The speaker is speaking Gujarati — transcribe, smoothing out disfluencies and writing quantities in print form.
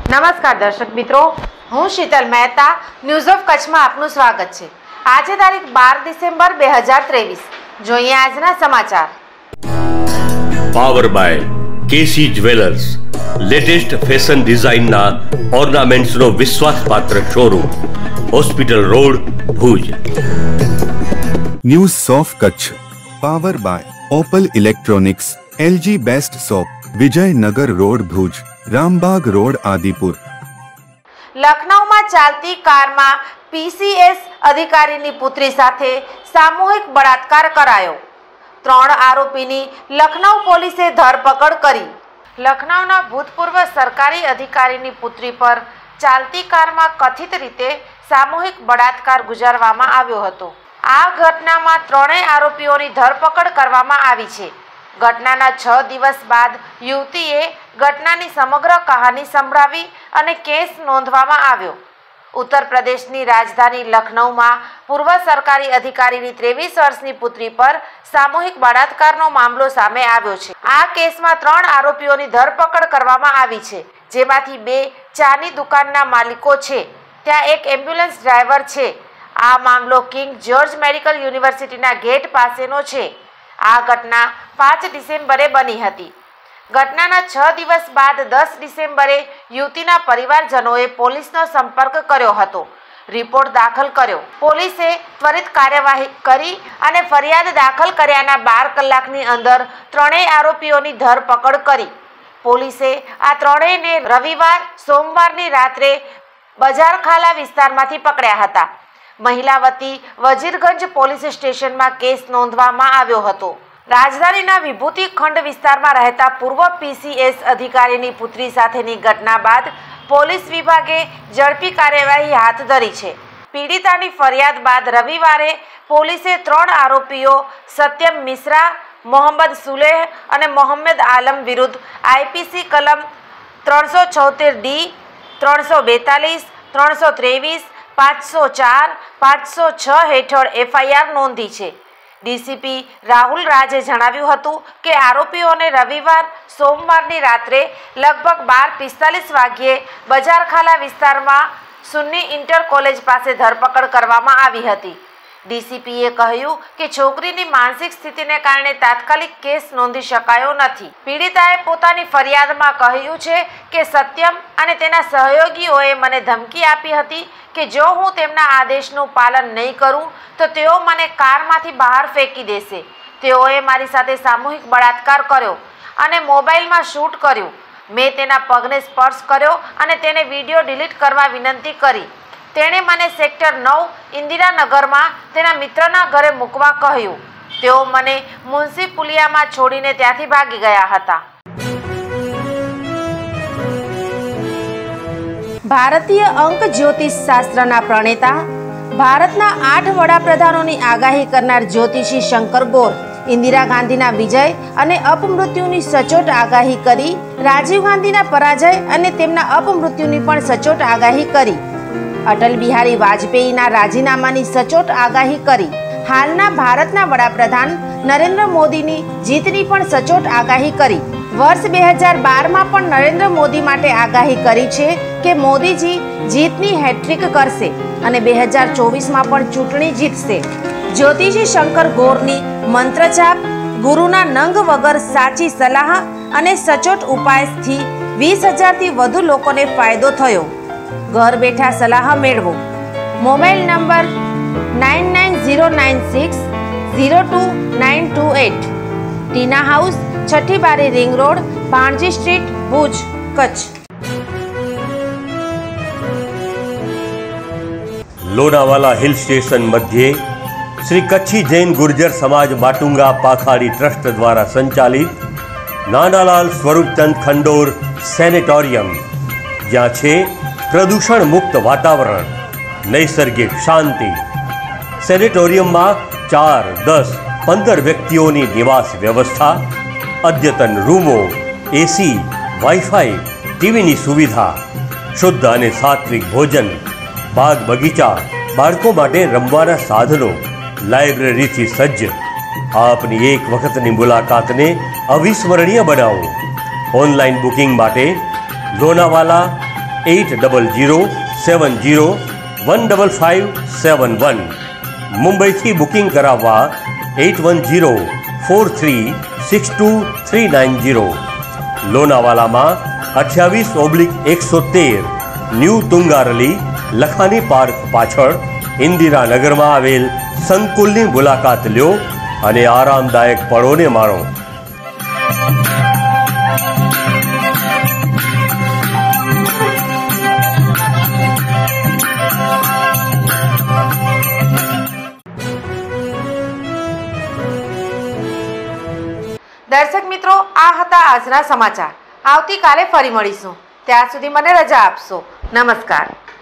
નમસ્કાર દર્શક મિત્રો, હું શીતલ મહેતા ન્યૂઝ ઓફ કચ્છમાં આપનું સ્વાગત છે। આજે તારીખ 12 ડિસેમ્બર 2023। જોઈએ આજના સમાચાર। Power by KC jewellers, latest fashion ડિઝાઇનના ઓર્નામેન્ટ્સનો વિશ્વાસપાત્ર showroom, hospital road, Bhuj. News of Kutch power by Opal electronics, LG best shop, Vijaynagar road, Bhuj, Rambagh road, Adipur. લખનઉમાં ચાલતી કારમાં PCS અધિકારીની પુત્રી સાથે સામૂહિક બળાત્કાર કરાયો। 3 આરોપીની લખનઉ પોલીસે ધરપકડ કરી। લખનઉના ભૂતપૂર્વ સરકારી અધિકારીની પુત્રી પર ચાલતી કારમાં કથિત રીતે સામૂહિક બળાત્કાર ગુજારવામાં આવ્યો હતો। આ ઘટનામાં 3 આરોપીઓની ધરપકડ કરવામાં આવી છે। ઘટનાના 6 દિવસ બાદ યુવતીએ ઘટનાની સમગ્ર કહાની સંભળાવી અને કેસ નોંધવામાં આવ્યો। ઉત્તર પ્રદેશની રાજધાની લખનઉમાં પૂર્વ સરકારી અધિકારીની 23 વર્ષની પુત્રી પર સામૂહિક બળાત્કારનો મામલો સામે આવ્યો છે। આ કેસમાં 3 આરોપીઓની ધરપકડ કરવામાં આવી છે, જેમાંથી 2 ચાની દુકાનના માલિકો છે, ત્યાં એક એમ્બ્યુલન્સ ડ્રાઈવર છે। આ મામલો કિંગ જ્યોર્જ મેડિકલ યુનિવર્સિટીના ગેટ પાસેનો છે। આ ઘટના 5 ડિસેમ્બરે બની હતી। ઘટનાના 6 દિવસ બાદ 10 ડિસેમ્બરે યુવતીના પરિવારજનોએ પોલીસનો સંપર્ક કર્યો હતો, રિપોર્ટ દાખલ કર્યો। પોલીસે ત્વરિત કાર્યવાહી કરી અને ફરિયાદ દાખલ કર્યાના 12 કલાકની અંદર 3 આરોપીઓની ધરપકડ કરી। પોલીસે આ 3ને રવિવાર, સોમવારની રાત્રે બજારખાલા વિસ્તારમાંથી પકડ્યા હતા। મહિલાવતી વજીરગંજ પોલીસ સ્ટેશનમાં કેસ નોંધવામાં આવ્યો હતો। રાજધાનીના વિભૂતિ ખંડ વિસ્તારમાં રહેતા પૂર્વ PCS અધિકારીની પુત્રી સાથેની ઘટના બાદ પોલીસ વિભાગે ઝડપી કાર્યવાહી હાથ ધરી છે। પીડિતાની ફરિયાદ બાદ રવિવારે પોલીસે 3 આરોપીઓ સત્યમ મિશ્રા, મોહમ્મદ સુલેહ અને મોહમ્મદ આલમ વિરુદ્ધ IPC કલમ 376D, 342, 323, 504, 506 હેઠળ FIR નોંધી છે। DCP રાહુલ રાજે જણાવ્યું હતું કે આરોપીઓને રવિવાર, સોમવારની રાત્રે લગભગ 12:45 વાગ્યે બજારખાલા વિસ્તારમાં સુન્ની ઇન્ટર કોલેજ પાસે ધરપકડ કરવામાં આવી હતી। DCPએ કહ્યું કે છોકરીની માનસિક સ્થિતિને કારણે તાત્કાલિક કેસ નોંધી શકાયો નથી। પીડિતાએ પોતાની ફરિયાદમાં કહ્યું છે કે સત્યમ અને તેના સહયોગીઓએ મને ધમકી આપી હતી કે જો હું તેમના આદેશનું પાલન નહીં કરું તો તેઓ મને કારમાંથી બહાર ફેંકી દેશે। તેઓએ મારી સાથે સામૂહિક બળાત્કાર કર્યો અને મોબાઈલમાં શૂટ કર્યું। મેં તેના પગને સ્પર્શ કર્યો અને તેને વિડીયો ડિલીટ કરવા વિનંતી કરી। તેણે મને સેક્ટર 9 ઇન્દિરાનગરમાં તેના મિત્રના ઘરે મૂકવા કહ્યું। તેઓ મને મુન્સી પુલિયામાં છોડીને ત્યાંથી ભાગી ગયા હતા। ભારતીય અંક જ્યોતિષ શાસ્ત્રના પ્રણેતા, ભારતના 8 વડાપ્રધાનોની આગાહી કરનાર જ્યોતિષી શંકર ગોર ઇન્દિરા ગાંધીના વિજય અને અપમૃત્યુની સચોટ આગાહી કરી, રાજીવ ગાંધીના પરાજય અને તેમના અપમૃત્યુની પણ સચોટ આગાહી કરી, અટલ બિહારી વાજપેયીના રાજીનામાની સચોટ આગાહી કરી, હાલના ભારતના વડાપ્રધાન નરેન્દ્ર મોદીની જીતની પણ સચોટ આગાહી કરી। વર્ષ 2012માં પણ નરેન્દ્ર મોદી માટે આગાહી કરી છે કે મોદીજી જીતની હેટ્રિક કરશે અને 2024માં પણ ચૂંટણી જીતશે। જ્યોતિષી શંકર ગોરની મંત્રજાપ, ગુરુના નંગ વગર સાચી સલાહ અને સચોટ ઉપાયથી 20,000થી વધુ લોકોને ફાયદો થયો। ઘર બેઠા સલાહ મેળવો। Mobile number 9909602928। ટીના હાઉસ, છઠ્ઠી બારી ring road, Bhanji street, Bhuj, Kutch. Lonavala hill station मध्य श्री कच्छी जैन गुर्जर समाज माटुंगा पाखाड़ी ट्रस्ट द्वारा संचालित नानालाल स्वरूपचंद खंडोर सेनेटोरियम, જ્યાં છે પ્રદૂષણ મુક્ત વાતાવરણ, નૈસર્ગિક શાંતિ। સેનેટોરિયમમાં 4, 10, 15 વ્યક્તિઓની નિવાસ વ્યવસ્થા, અદ્યતન રૂમો, AC, વાઈફાઈ, ટીવીની સુવિધા, શુદ્ધ અને સાત્વિક ભોજન, બાગ બગીચા, બાળકો માટે રમવાના સાધનો, લાઇબ્રેરીથી સજ્જ। આપની એક વખતની મુલાકાતને અવિસ્મરણીય બનાવો। ઓનલાઈન બુકિંગ માટે લોનાવાલા 8100701551 મુંબઈથી બુકિંગ કરાવવા 8104362390 લોનાવાલામાં 28/113 ન્યૂ તુંગારલી લખાની પાર્ક પાછળ ઇન્દિરાનગરમાં આવેલ સંકુલની મુલાકાત લ્યો અને આરામદાયક પળોને માણો. દર્શક મિત્રો, આ હતા આજના સમાચાર. આવતીકાલે ફરી મળીશું. ત્યાં સુધી મને રજા આપશો. નમસ્કાર.